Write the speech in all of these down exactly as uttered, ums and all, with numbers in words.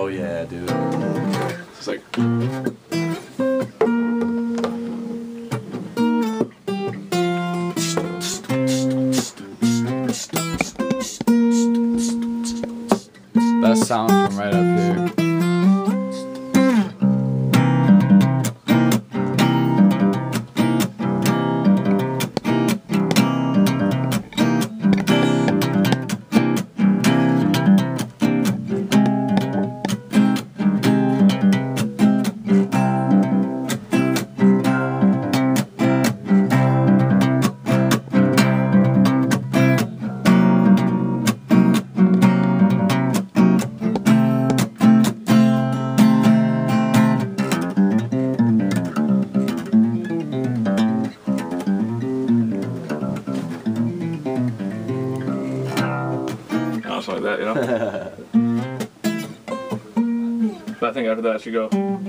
Oh yeah, dude. It's like. Best sound from right up here. Something like that, you know? But I think after that, I should go.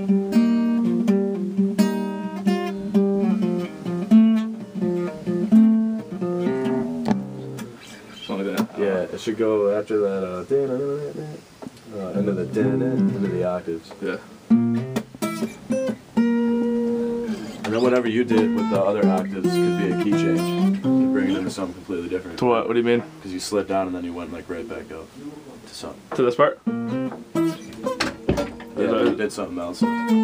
Something like that. Yeah, it should go after that, uh, uh into the into the octaves. Yeah. And then whatever you did with the other octaves could be a key change. To bring it into something completely different. To what? What do you mean? Because you slid down and then you went like right back up to something. To this part? Yeah, but you did something else.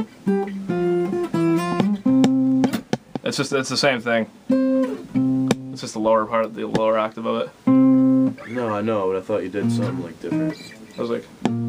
It's just, it's the same thing. It's just the lower part, the lower octave of it. No, I know, but I thought you did something like different. I was like...